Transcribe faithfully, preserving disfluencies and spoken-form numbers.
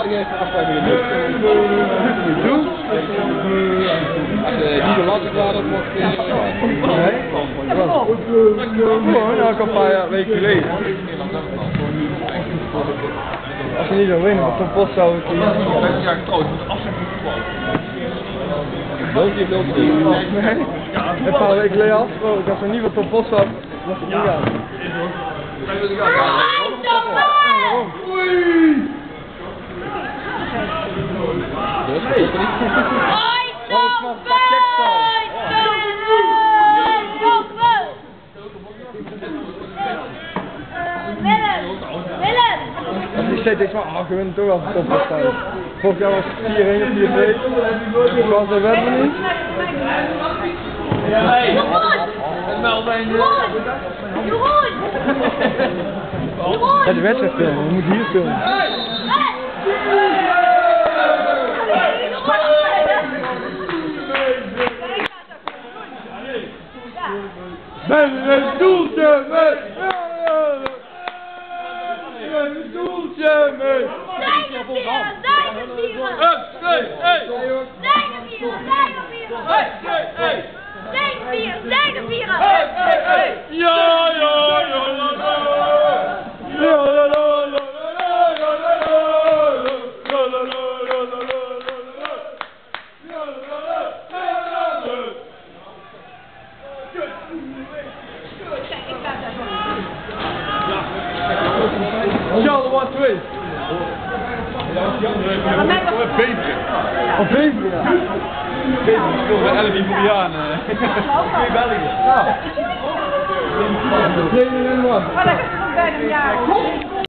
laat ik even afspraken in de lucht. Doe? Als je niet zo lastig was, dan mocht je... Nee? Gewoon, nou, een paar jaar, weken geleden. Als je niet zou winnen, op zo'n post zou ik hier. Ja, trouwens, moet afzetten van voetbal. Welke je wilt zien? Nee? Een paar weken geleden afgesproken, als we niet wat op post zou, was het niet gaan. Oei! Die zet ik maar, ah, gewin toch wel een topwedstrijd. Vorig jaar was het vier één of vier twee. Ik was er wel niet. Ja, de wedstrijd filmen, we moeten hier filmen. Met een doeltje, met een doeltje, met Zijnevieren, zijnevieren! Zijnevieren, zijnevieren! Zijnevieren, zijnevieren! Ja, ja, ja, ja, ja, ja, ja, Charles, one, twee. Of Beveren. Of Beveren, ja. Beveren speelt bij elf Italianen. Twee België. Ja. Training en one. Oh, dat is gewoon bijna een jaar.